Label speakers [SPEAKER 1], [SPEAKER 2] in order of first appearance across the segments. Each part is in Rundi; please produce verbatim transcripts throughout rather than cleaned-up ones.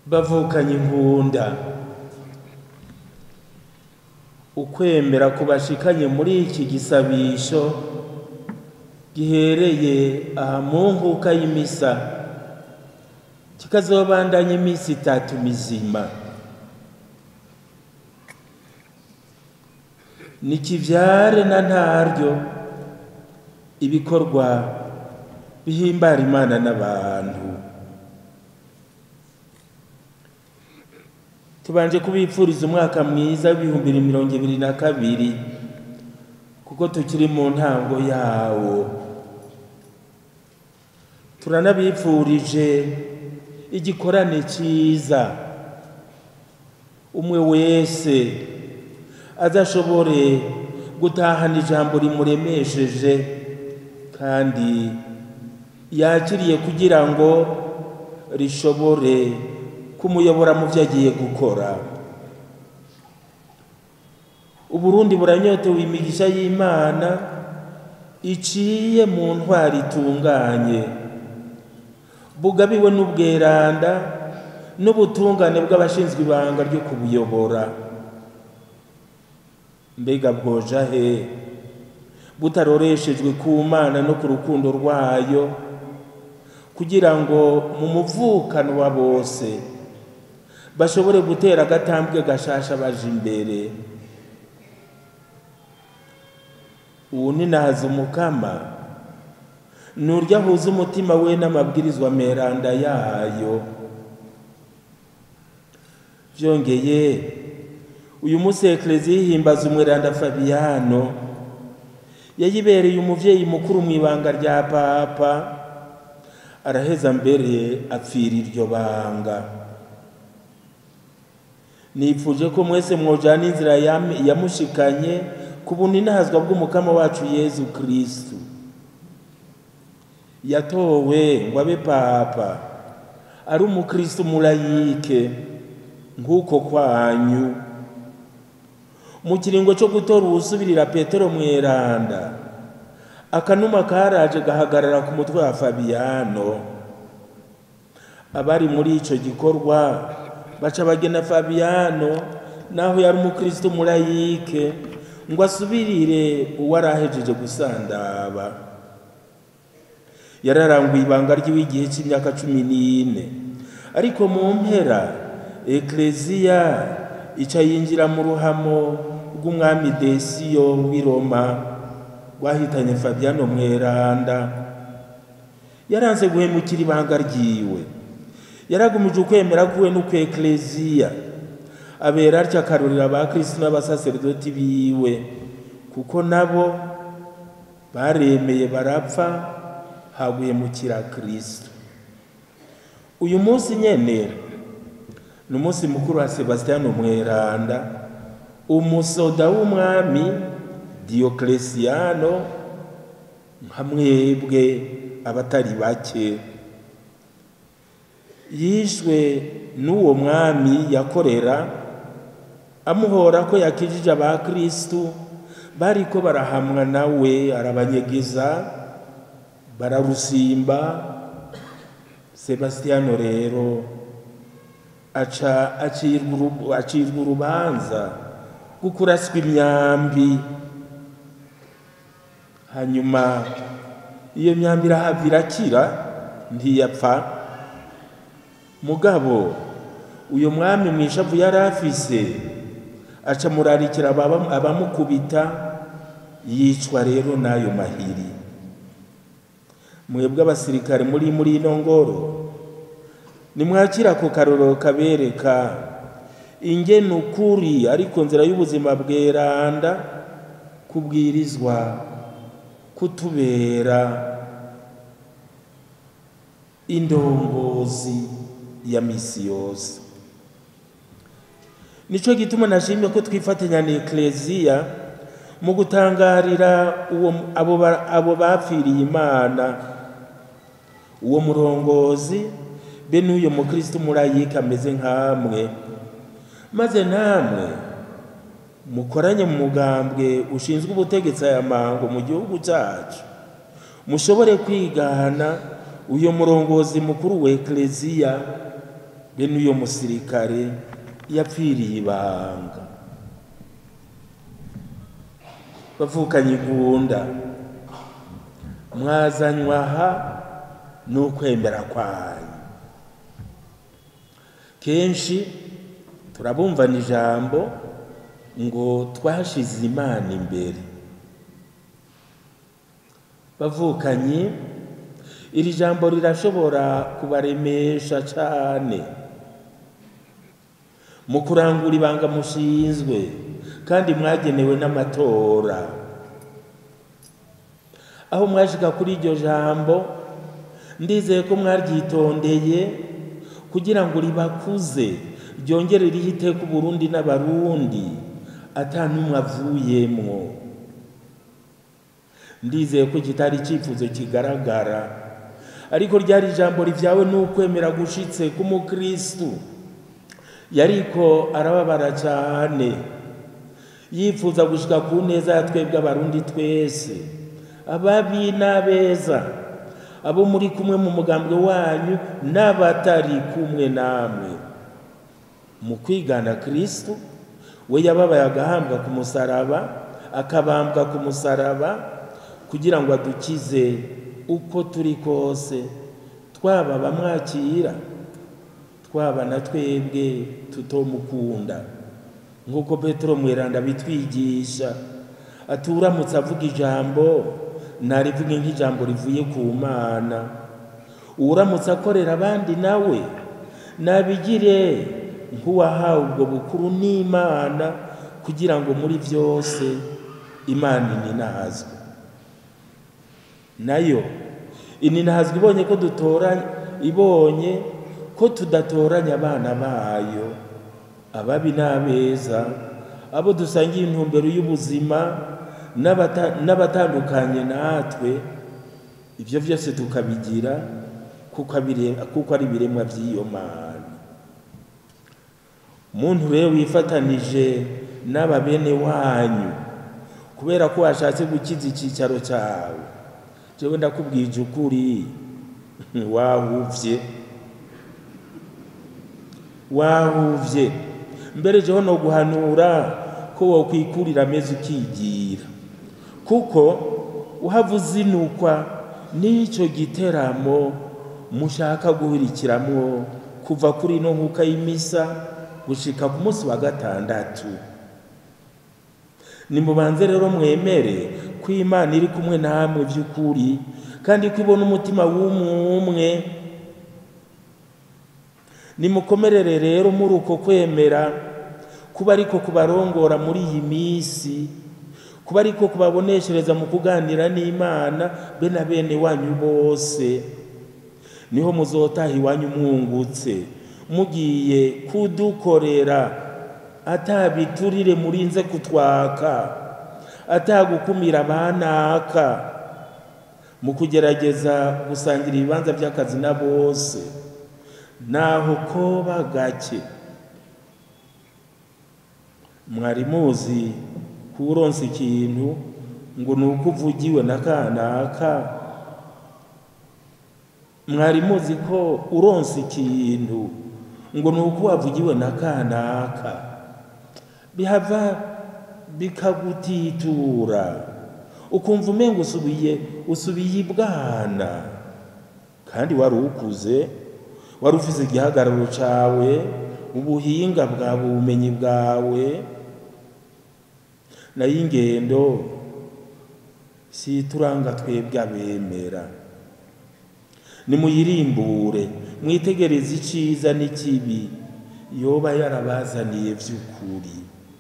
[SPEAKER 1] bavukanye inkunda, ukwemera kubashikanye muri iki gisabisho gihereye aha mu nkuka y'imisa, kikazobandanya imisi itatu mizima. Nikivyare na ntaryo ibikorwa bihimbara Imana n'abantu. Tubanje kubipfuriza umwaka mwiza w'ibihumbi mirongo ibiri na kabiri, kuko tukiri mu ntango yawo. Turanabipfurije igikorane ciza, umwe wese azashobore gutahana ijambo rimuremesheje kandi yakiriye kugira ngo rishobore kumuyobora mu byo agiye gukora. Uburundi buranyotewe imigisha y'Imana iciye mu ntwari itunganye, bugabiwe n'ubweranda n'ubutungane bw'abashinzwe ibanga ryo kubuyobora. Mbega bwoja he butaroreshejwe ku Mana no ku rukundo rwayo, kugira ngo mu muvukano wa bose bashobore gutera agatambwe gashasha baje imbere. Uwo ni nahaza umukama, nurya ahuza umutima we n'amabwirizwa meranda yayo. Vyongeye uyu munsi Eklezia ihimbaza umweranda Fabiano, yayibereye umuvyeyi mukuru mu ibanga rya Papa, araheza mbere apfira iryo banga. Nipfuje ko mwese mwojana inzira yamushikanye ku buninahazwa bw'umukama wacu Yezu Kristu. Yatowe ngo abe Papa, ari umukristu mulayike nk'uko kwanyu. Mu kiringo cyo gutora uwusubirira Petero mweranda, akanuma karaje gahagarara ku mutwe wa Fabiano. Abari muri ico gikorwa baca bagena Fabiano, naho yari umukristo mulayike, ngo asubirire uwarahejeje gusandaba. Yararanguye ibanga ry'igihe cy'imyaka cumi n'ine, ariko mu mpera Eklezia ica yinjira mu ruhamo rw'umwami Desio w'i Roma wahitanye Fabiano mweranda. Yaranze guhemukira ibanga ryiwe, yaragumije ukwemera kuwe n'uko Eklezia, abera atya akarorera abakristo n'abasaserdoti biwe, kuko nabo baremeye barapfa haguhemukira Kristo. Uyu munsi nyene ni umunsi mukuru wa Sebastiano mweranda, umusoda w'umwami Diocletiano, nka mwebwe abatari bake. Yishwe n'uwo mwami yakorera, amuhora ko yakijije abakristu bariko barahamwa nawe, arabanyegeza bararusimba. Sebastiano rero aca acirwa urubanza gukuraswa imyambi. Hanyuma iyo myambi irahava irakira, ntiyapfa. Mugabo uyo mwami mwishavu yari afise aca murarikira abamukubita, yicwa rero n'ayo mahiri. Mwebwe abasirikare muri muri ino ngoro, nimwakira ko karoro kabereka ingene ukuri ariko nzira y'ubuzima bweranda kubwirizwa kutubera indongozi ya misi yose. Nico gituma nashimye ko twifatanya na Eklezia mu gutangarira uwo abo abo bapfiriye Imana, uwo murongozi be n'uyo mukristo mulayike ameze nkamwe, maze namwe mukoranye mu mugambwe ushinzwe ubutegetsi aya mango mu gihugu cyacu, mushobore kwigana uyo murongozi mukuru wa Eklezia bene uyo musirikare yapfiriye ibanga. Bavukanye inkunda, mwazanywa aha n'ukwemera kwanyu. Kenshi turabumvana ijambo ngo twashize Imana imbere. Bavukanye, iri jambo rirashobora kubaremesha cyane mu kurangura ibanga mushinzwe kandi mwagenewe n'amatora. Aho mwashika kuri iryo jambo, ndizeye ko mwaryitondeye kugira ngo ribakuze, ryongere rihite ku Burundi n'abarundi atanumwe avuyemwo. Ndizeye ko kitari icyifuzo kigaragara, ariko ryari ijambo rivyawe n'ukwemera gushitse ku mukristu. Yariko arababara cyane, yifuza gushika ku neza ya twebwe abarundi twese, ababi n'abeza, abo muri kumwe mu mugambwe wanyu n'abatari kumwe namwe. Mu kwigana Kristu, we yababaye agahambwa ku musaraba, akabambwa ku musaraba kugira ngo adukize uko turi kose, twaba bamwakira, twaba na twebwe tutomukunda. Nk'uko Petero mweranda bitwigisha, aturamutse avuga ijambo narivuge nk'ijambo rivuye ku Mana. Uramutse akorera abandi nawe nabigire nk'uwahawe ubwo bukuru n'Imana, kugira ngo muri byose Imana ininahazwe. Nayo ininahazwe ibonye ko dutoranya, ibonye ko tudatoranya abana bayo, ababi n'abeza, abo dusangiye intumbero y'ubuzima n'abatandukanye natwe, ibyo byose tukabigira kuko ari ibiremwa by'iyo Mana. Umuntu rero wifatanije n'aba bene wanyu kubera ko washatse gukiza icyicaro cyawe, jewe ndakubwije ukuri, wahuvye wahuvye. Mbere jewe no guhanura ko wokwikurira ameze ukigira, kuko uhavuze inukwa n'icyo giteramo mushaka guhurikiramo kuva kuri no nkuka y'imisa gushika ku munsi wa gatandatu. Nimubanze rero mwemere ko Imana iri kumwe namwe by'ukuri, kandi ko ibona umutima w'umwe. Nimukomerere rero muri uko kwemera, kuba ariko kubarongora muri iyi minsi, kuba ariko kubaboneshereza mu kuganira n'Imana be na bene wanyu bose. Niho muzotaha iwanyu mwungutse, mugiye kudukorera atabiturire murinze kutwaka, atagukumira abanaka, mu kugerageza gusangira ibibanza by'akazi na bose, naho koba gake. Mwari muzi kuronsa ikintu ngo nuko uvugiwe na kanaka? Mwari muzi ko uronsa ikintu ngo nuko wavugiwe na kanaka bihava bikagutitura, ukumva umengo usubiye usubiye ibwana, kandi wari ukuze, wari ufise igihagararo cawe, ubuhinga bwawe, ubumenyi bwawe. Nayo ingendo si turanga twebwe abemera. Nimuyirimbure, mwitegereze iciza n'ikibi yoba yarabazaniye vy'ukuri.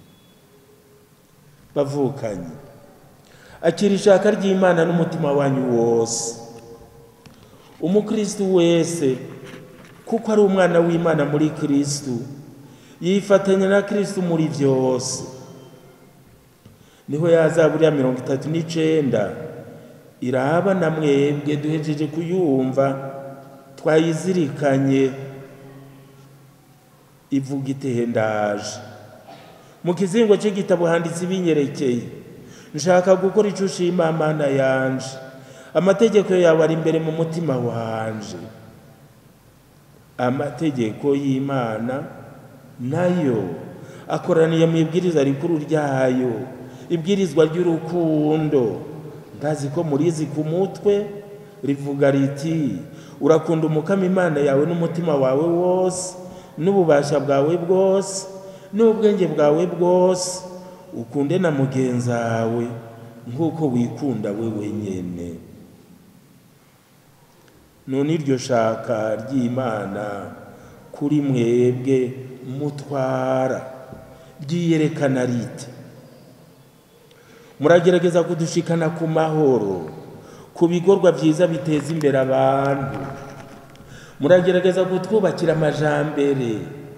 [SPEAKER 1] Bavukanye, akira ishaka ry'Imana n'umutima wanyu wose. Umukristu wese, kuko ari umwana w'Imana muri Kristu, yifatanya na Kristu muri byose. Niho ya Zaburi ya mirongo itatu n'icenda iraba na mwebwe duhejeje kuyumva twayizirikanye, ivuga ite ndaje. Mu kizingo cy'igitabo handitse ibinyerekeye, nshaka gukora icyo ushima Mana yanje, amategeko yawe ari imbere mu mutima wanje. amategeko y'Imana nayo akoraniye mu ibwiriza rikuru ryayo, ibwirizwa ry'urukundo. Ndazi ko murizi ku mutwe rivuga riti urakunda Umukama Imana yawe n'umutima wawe wose n'ububasha bwawe bwose n'ubwenge bwawe bwose, ukunde na mugenzawe nk'uko wikunda wewe nyene. None iryo shaka ry'Imana kuri mwebwe mutwara ryiyerekana rite? Muragerageza kudushikana ku mahoro, ku bikorwa byiza biteza imbere abantu. Muragerageza kutwubakira amajambere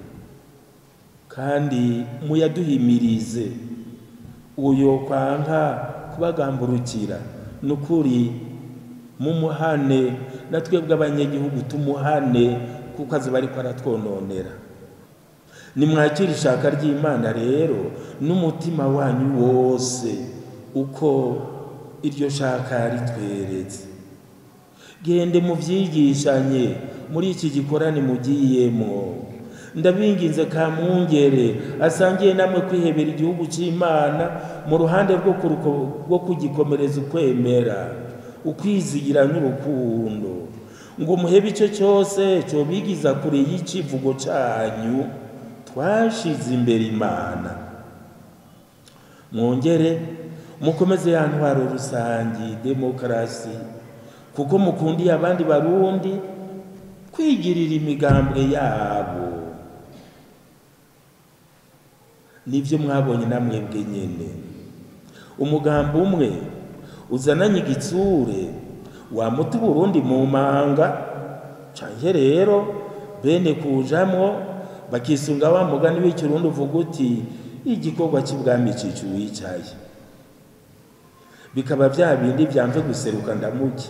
[SPEAKER 1] kandi muyaduhimirize. Uyo kwanka kubagamburukira nukuri mumuhane, natwebwe abanyagihugu tumuhane kuko azuba ariko aratwononera. Nimwakira ishaka ry'Imana rero n'umutima wanyu wose uko iryo shaka ritweretse. Gende muvyigishanye muri iki gikorane mugiyemo. Ndabinginze Kamungere asangiye namwe kwihebera igihugu cy'Imana mu ruhande rwo rwo kugikomereza ukwemera, ukwizigira n'urukundo, ngo muhebe icyo cyose cyo bigiza kure y'icivugo cyanyu twashize imbere Imana. Mwongere mukomeze ya ntwaro rusangi demokarasi, kuko mukundiye abandi barundi kwigirira imigambwe yabo. Nivyo mwabonye namwebwe nyene. Umugambo umwe uzananye igitsure wamuta Burundi mu manga, canke rero bene kujamwo bakisunga wa mugani w'ikirundi uvuga uti igikorwa cy'ibwami cicu wicaye. Bikaba vya bindi vyamve guseruka ndamuke.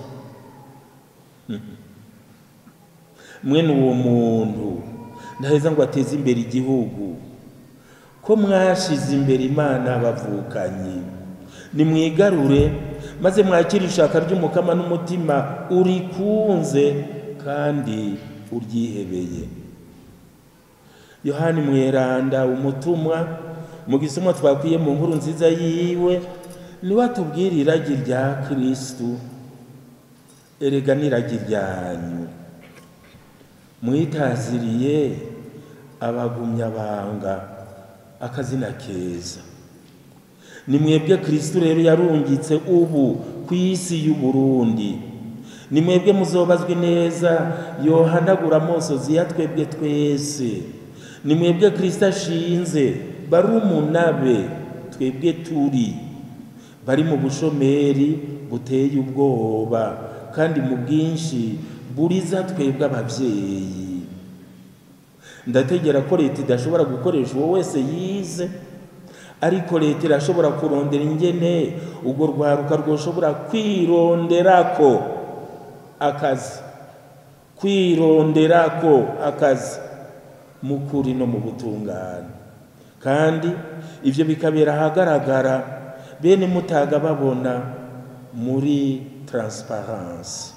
[SPEAKER 1] Mwene uwo muntu ndaheza ngo ateze imbere igihugu, ko mwashize imbere Imana bavukanyi. Nimwigarure maze mwakira ishaka ry'Umukama n'umutima urikunze kandi uryihebeye. Yohani Mweranda umutumwa mu gisomwa twakwiye mu nkuru nziza yiwe niwe atubwira iragi rya Kristu. Erega n'iragi ryanyu mwitaziriye abagumya banga akazina keza. Ni mwebwe Kristu rero yarungitse ubu ku isi y'u Burundi. Ni mwebwe muzobazwe neza yohanagura amosozi ya twebwe twese. Ni mwebwe Kristu ashinze barumunabe twebwe turi bari mu bushomeri buteye ubwoba kandi mu bwinshi buriza twebwe abavyeyi. Ndategera ko leta idashobora gukoresha uwo wese yize, ariko leta irashobora kurondera ingene ubwo rwaruka rwoshobora kwironderako akazi, kwironderako akazi mukuri no mu butungane, kandi ivyo bikabera ahagaragara bene mutaga babona muri transparence.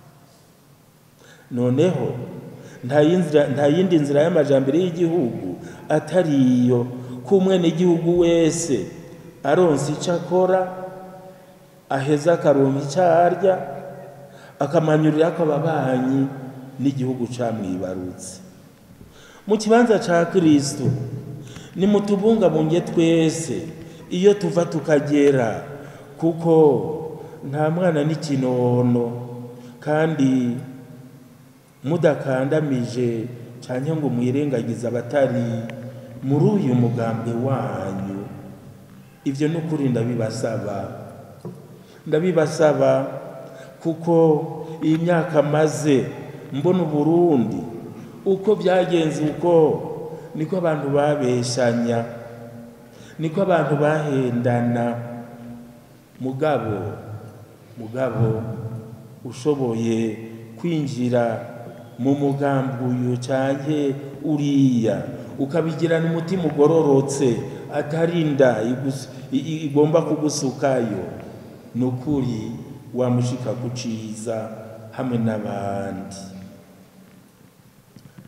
[SPEAKER 1] Noneho nta yindi nzira y'amajambere y'igihugu atari iyo kumwene igihugu wese aronse icyo akora, aheza akaronka icyo arya, akamanyurira ko ababanyi n'igihugu camwibarutse. Mu kibanza ca Kristo nimutubungabunge twese iyo tuva tukagera, kuko nta mwana n'ikinono, kandi mudakandamije canke ngo mwirengagiza abatari muri uyu mugambwe wanyu. Ivyo n'ukuri ndabibasaba, ndabibasaba kuko iyi myaka maze mbona Burundi uko byagenze, uko niko abantu babeshanya, niko abantu bahendana. Mugabo mugabo ushoboye kwinjira mu mugambi uyu canke uriya, ukabigirana umutima ugororotse atarinda igomba kugusukayo, nukuri wamushika kuciza hamwe n'abandi.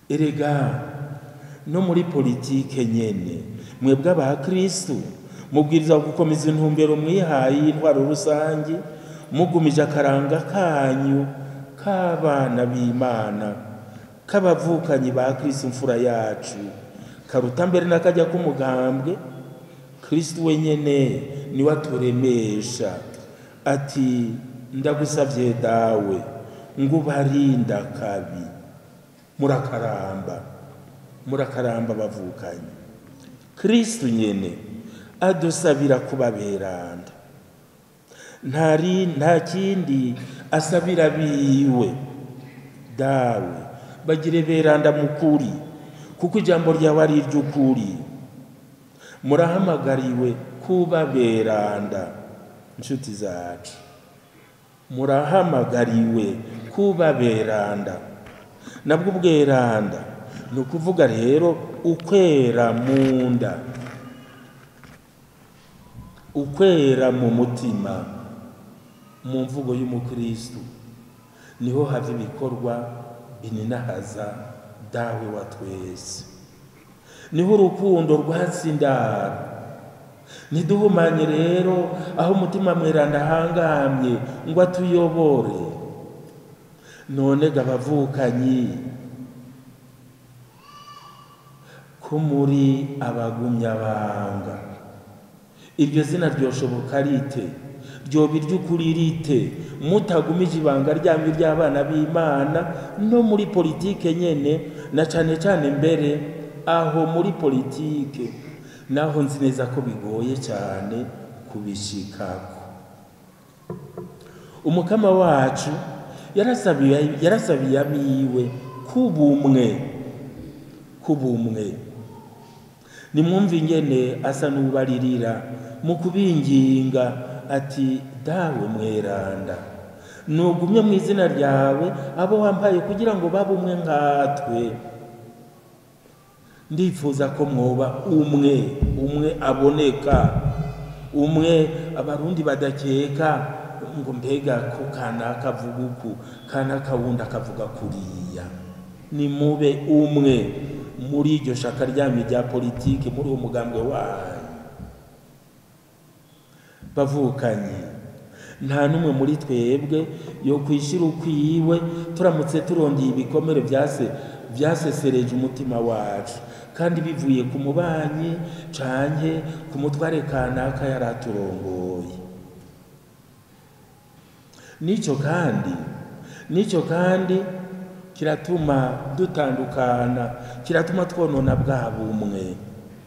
[SPEAKER 1] erega no muri politike nyene mwebwe abakristo mubwiriza gukomeza intumbero mwihaye y'intwaro rusangi mugumije akaranga kanyu k'abana b'Imana k'abavukanyi ba Kristo mfura yacu karuta mbere nakajya k'umugambwe. Kristo wenyene niwe aturemesha ati ndagusavye dawe ngubarinda kabi murakaramba murakaramba bavukanyi. Kristo nyene adusabira kubaberanda ntari nta kindi asabira biwe dawe bagire beranda mukuri kuko ijambo ryawe ari iry'ukuri. Murahamagariwe kuba beranda inshuti zacu, murahamagariwe kuba beranda. Nabwo ubweranda ni ukuvuga rero ukwera mu nda, ukwera mu mutima. Mu mvugo y'umukristo niho hava ibikorwa bininahaza dawe wa twese, niho urukundo rwatsindara. Ntiduhumanye rero aho umutima mweranda hangamye ngo atuyobore. None gabavukanyi ko muri abagumya banga, iryo zina ryoshoboka rite? Ryoba iry'ukuri rite mutagumije ibanga ryamwe ry'abana b'Imana no muri politike nyene, na cane cane mbere aho muri politike naho nzi neza ko bigoye cyane kubishikako. Umukama wacu yarasabiye yarasabiye abiwe kubumwe kubumwe. Nimwumve ingene asa n'ubaririra mu kubinginga ati dawe mweranda nugumye mu izina ryawe abo wampaye kugira ngo babumwe nkatwe. Ndifuza ko mwoba umwe umwe aboneka, umwe abarundi badakeka ngo mbega ko kanaka avuga uku kanaka wundi akavuga kuriya. Ni mube umwe muri iryo shaka ryamye rya politike, muri uwo mugambwe wanyu. Bavukanye nta numwe muri twebwe yo kwishira ukwiwe turamutse turondeye ibikomere byase byasesereje umutima wacu, kandi bivuye ku mubanyi canke ku mutware kanaka yaraturongoye. Nico kandi nico kandi kiratuma dutandukana, kiratuma twonona bwa bumwe.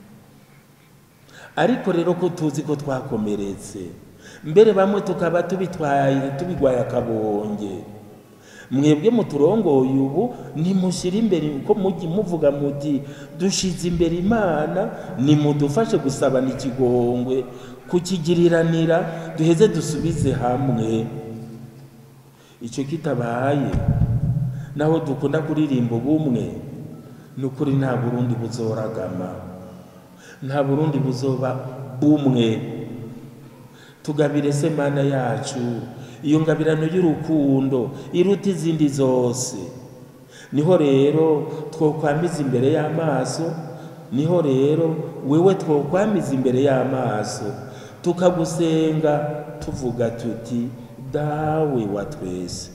[SPEAKER 1] Ariko rero ko tuzi ko twakomeretse, mbere bamwe tukaba tubitwaye tubigwaye akabonge. Mwebwe muturongoye ubu nimushira imbere uko mugi muvuga muti dushize imbere Imana, nimudufashe gusabana ikigongwe kukigiriranira duheze dusubize hamwe. Ico kitabaye naho dukunda kuririmba ubumwe, nukuri nta Burundi buzoragama, nta Burundi buzoba bumwe. Tugabire se Mana yacu iyo ngabirano y'urukundo iruta izindi zose. Niho rero twokwamiza imbere y'amaso, niho rero wewe twokwamiza imbere y'amaso tukagusenga tuvuga tuti dawe wa twese.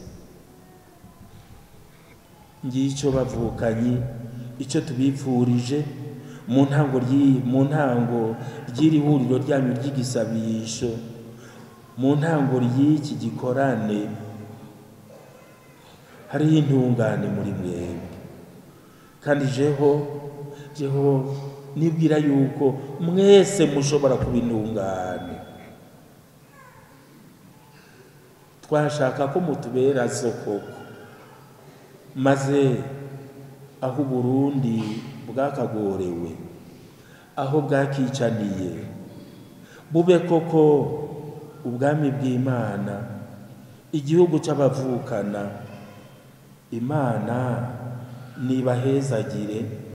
[SPEAKER 1] Ngico bavukanyi ico tubipfurije mu ntango ryi mu ntango ry'iri huriro ryanyu ry'igisabisho, mu ntango ry'iki gikorane hari intungane muri mwebwe. Kandi jeho jeho nibwira yuko mwese mushobora kuba intungane. Twashaka ko mutubera soko, maze aho Burundi bwakagorewe, aho bwakicaniye, bube koko ubwami bw'Imana, igihugu c'abavukana. Imana nibahezagire.